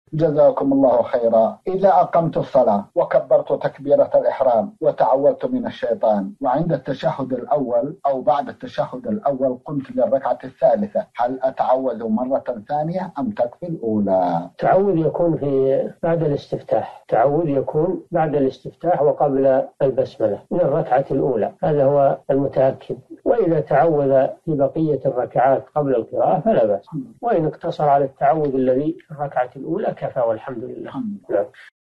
جزاكم الله خيرا. إذا أقمت الصلاة وكبرت تكبيرة الإحرام وتعوذت من الشيطان، وعند التشهد الأول أو بعد التشهد الأول قمت للركعة الثالثة، هل أتعوذ مرة ثانية أم تكفي الأولى؟ تعوذ يكون بعد الاستفتاح، تعوذ يكون بعد الاستفتاح وقبل البسملة من الركعة الأولى، هذا هو المتأكد. وإذا تعوذ في بقية الركعات قبل القراءة فلا بأس، وإن اقتصر على التعوذ الذي في الركعة الأولى كفى والحمد لله.